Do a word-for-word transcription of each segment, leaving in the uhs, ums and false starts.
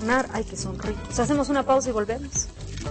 perdonar, hay que sonreír. Pues hacemos una pausa y volvemos.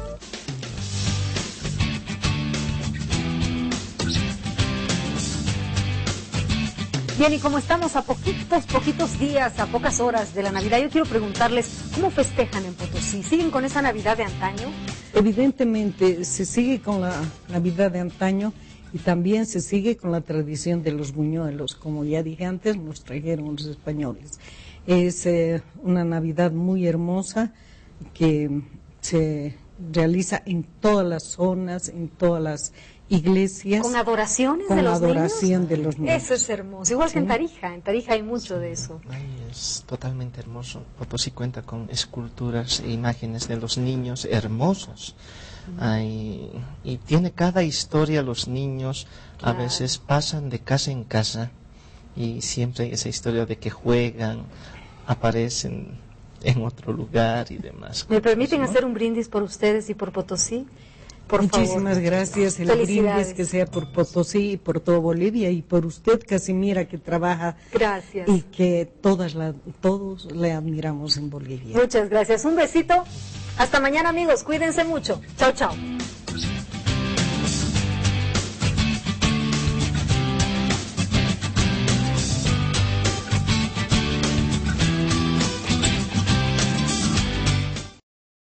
Bien, y como estamos a poquitos, poquitos días, a pocas horas de la Navidad, yo quiero preguntarles, ¿cómo festejan en Potosí? ¿Siguen con esa Navidad de antaño? Evidentemente, se sigue con la Navidad de antaño y también se sigue con la tradición de los buñuelos. Como ya dije antes, nos trajeron los españoles. Es eh, una Navidad muy hermosa que se realiza en todas las zonas, en todas las iglesias. ¿Con adoraciones con de los adoración niños? de los niños. Eso es hermoso, igual Sí. que en Tarija, en Tarija hay mucho de eso. Ay, es totalmente hermoso. Potosí cuenta con esculturas e imágenes de los niños hermosos. Ay, y tiene cada historia los niños, Claro. a veces pasan de casa en casa y siempre hay esa historia de que juegan, aparecen en otro lugar y demás. ¿Me permiten ¿no? hacer un brindis por ustedes y por Potosí? Por Muchísimas favor. gracias. El Felicidades. brindis que sea por Potosí y por todo Bolivia y por usted, Casimira, que trabaja Gracias. y que todas la, todos le admiramos en Bolivia. Muchas gracias. Un besito. Hasta mañana, amigos. Cuídense mucho. Chao, chao.